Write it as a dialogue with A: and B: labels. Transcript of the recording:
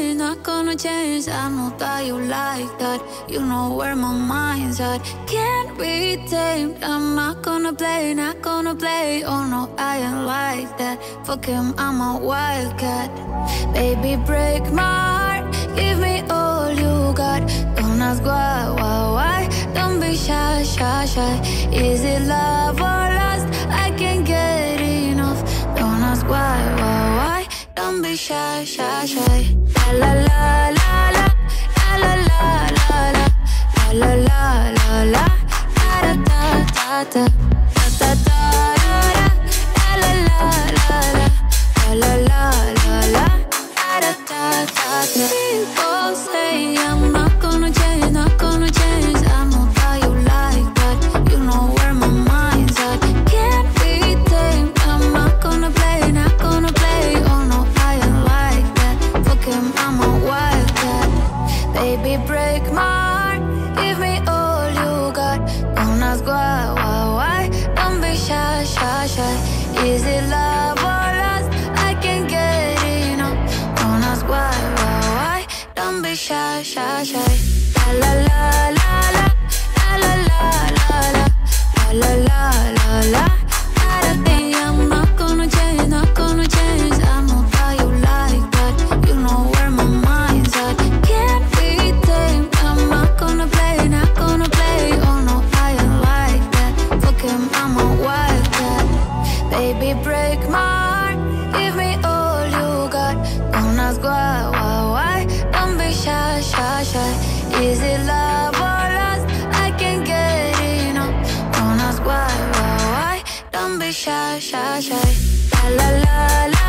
A: change, not gonna change. I know that you like that. You know where my mind's at. Can't be tamed. I'm not gonna play, not gonna play. Oh no, I ain't like that. Fuck him, I'm a wildcat. Baby, break my heart. Give me all you got. Don't ask why. Don't be shy, shy, shy. Is it love or lust? I can't get enough. Don't ask why. Don't be shy, shy, shy. La la la la la la la la la la la la la da da da da da da da la la la la la la la la da da da da. People say I'm not gonna change, not gonna change. I know that you like that. You know where my mind's at. Can't be tamed. I'm not gonna play, not gonna play. Oh no, I ain't like that. Fuck him, I'm a wildcat. Baby, break my heart. Give me all you got. Don't ask why. Don't be shy, shy, shy. Is it love or lust? I can't get enough. Don't ask why. Don't be shy, shy, shy. La la la la la la la la la la la la la. I'm not gonna change, not gonna change. I know that you like that. You know where my mind's at. Can't be tamed. I'm not gonna play, not gonna play. Oh no, I ain't like that. Fuck him, I'm a wildcat. Baby, break my heart. Give me all you got. Don't ask why. Don't be shy, shy, shy. Is it love or lust? I can't get enough. Don't ask why. Don't be shy, shy, shy. La la la la.